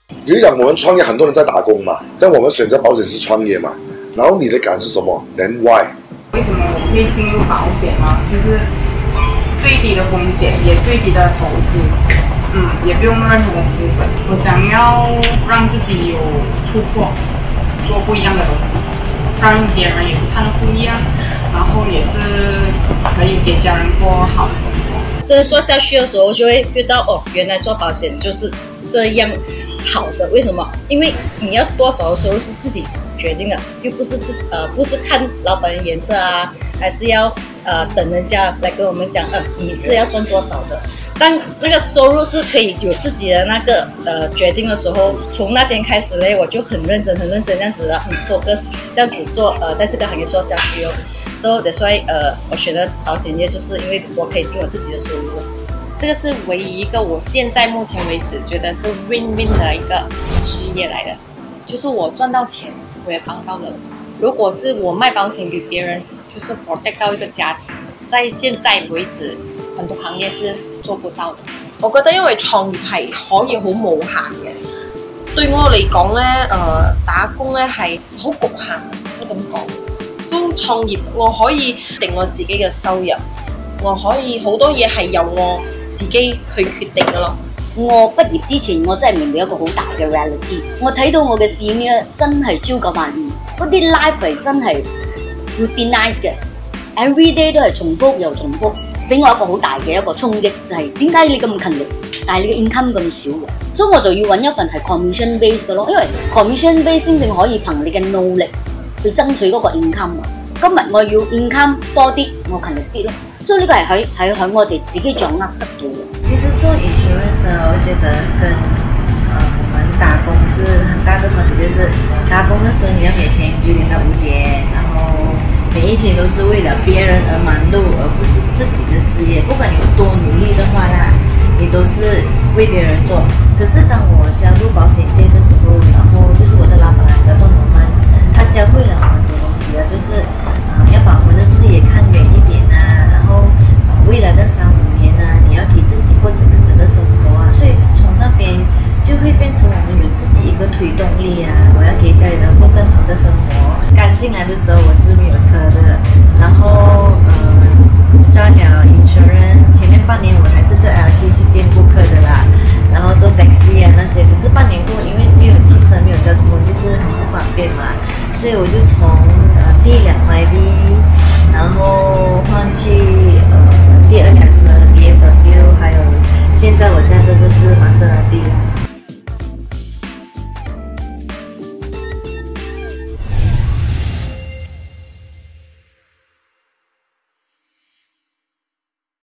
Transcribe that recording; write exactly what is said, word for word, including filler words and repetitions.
比如讲，我们创业，很多人在打工嘛，但我们选择保险是创业嘛。然后你的感是什么 ？Then why？ 为什么我会进入保险呢？就是最低的风险，也最低的投资，嗯，也不用任何的资本。我想要让自己有突破，做不一样的东西，让别人也是看到不一样，然后也是可以给家人过好的生活。 这个做下去的时候，就会 feel 到哦，原来做保险就是这样好的。为什么？因为你要多少的时候是自己决定的，又不是自呃不是看老板的颜色啊，还是要呃等人家来跟我们讲，呃你是要赚多少的。当那个收入是可以有自己的那个呃决定的时候，从那天开始嘞，我就很认真很认真这样子的，很 focus 这样子做呃在这个行业做下去哦。所以 that's why 呃我选择保险业，就是因为我可以定我自己的收入。 这个是唯一一个我现在目前为止觉得是 win-win 的一个事业来的，就是我赚到钱，我也帮到了。如果是我卖保险给別人，就是 protect 到一個家庭，在現在為止，很多行業是做不到的。 我覺得因為創業係可以好無限嘅，對我嚟講咧，誒、呃、打工咧係好局限，我咁講。所以創業我可以定我自己嘅收入，我可以好多嘢係由我自己去決定嘅咯。 我畢業之前，我真係明白一個好大嘅 reality。我睇到我嘅市面真係朝九晚五，嗰啲 life 係真係 routinize 嘅 ，every day 都係重複又重複，俾我一個好大嘅一個衝擊，就係點解你咁勤力，但係你嘅 income 咁少嘅？所以我就要揾一份係 commission base 嘅咯，因為 commission base 先正可以憑你嘅努力去爭取嗰個 income 啊。今日我要 income 多啲，我勤力啲咯。所以呢個係喺喺喺我哋自己掌握得到嘅。 其實做 insurance 呢，我覺得跟呃我們打工是很大的分別，就是打工的時候你要每天九點到五點，然後每一天都是為了別人而忙碌，而不是自己的事業。不管你有多努力的話啦，你都是為別人做。可是當我加入保險界的時候，然後就是我的老闆的動動曼，他教會了我很多東西啊，就是呃要把我們的視野看遠一點啊，然後呃未來的三五年啊，你要給自己過怎麼樣的生活啊，所以從那邊就會變成我們有自己一個推動力啊，我要給家人過更好的生活。剛進來的時候我是沒有車的，然後呃賺了 insurance， 前面半年我還是做 L T 去見顧客的啦，然後做 taxi 啊那些，可是半年過因為沒有汽車沒有交通就是很不方便嘛，所以我就從呃第一輛 M Y B， 然後換去呃第二輛車 B M W， 還有現在我